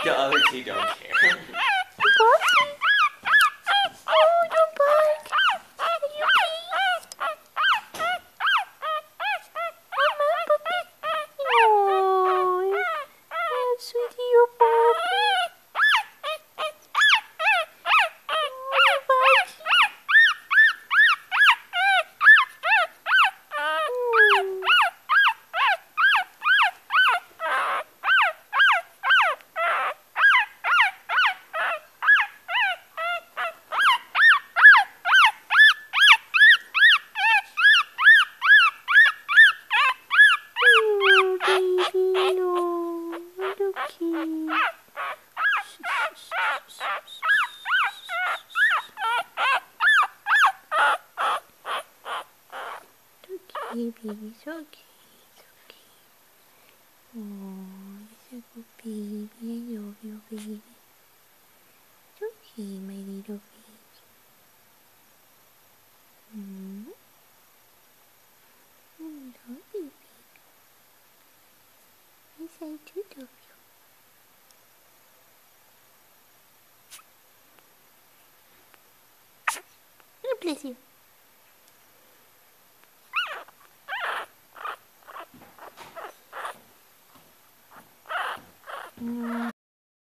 The other two don't care. Baby, it's okay, it's okay. Oh, it's a good baby. I love you, baby. It's okay, my little baby. I love you, baby. Yes, I do love you. God bless you.